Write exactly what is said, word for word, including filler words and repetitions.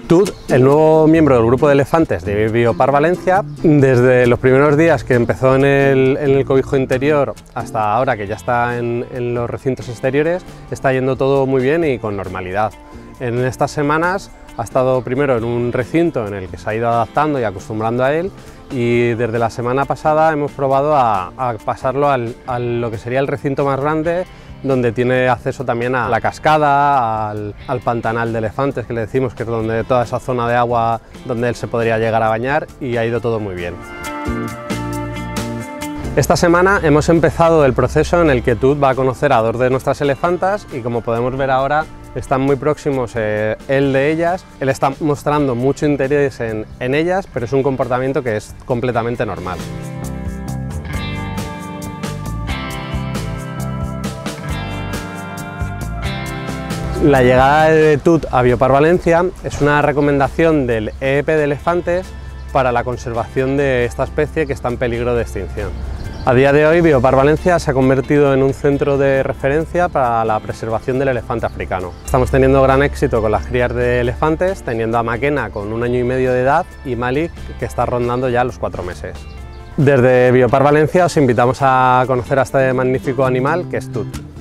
Tut, el nuevo miembro del grupo de elefantes de Biopark Valencia, desde los primeros días que empezó en el, en el cobijo interior hasta ahora que ya está en, en los recintos exteriores, está yendo todo muy bien y con normalidad. En estas semanas ha estado primero en un recinto en el que se ha ido adaptando y acostumbrando a él, y desde la semana pasada hemos probado a, a pasarlo al, a lo que sería el recinto más grande, donde tiene acceso también a la cascada, al, al pantanal de elefantes, que le decimos que es donde toda esa zona de agua donde él se podría llegar a bañar, y ha ido todo muy bien. Esta semana hemos empezado el proceso en el que Tut va a conocer a dos de nuestras elefantas, y como podemos ver ahora están muy próximos eh, él de ellas. Él está mostrando mucho interés en, en ellas, pero es un comportamiento que es completamente normal. La llegada de Tut a Biopark Valencia es una recomendación del E E P de elefantes para la conservación de esta especie que está en peligro de extinción. A día de hoy, Biopark Valencia se ha convertido en un centro de referencia para la preservación del elefante africano. Estamos teniendo gran éxito con las crías de elefantes, teniendo a Maquena con un año y medio de edad y Malik, que está rondando ya los cuatro meses. Desde Biopark Valencia os invitamos a conocer a este magnífico animal que es Tut.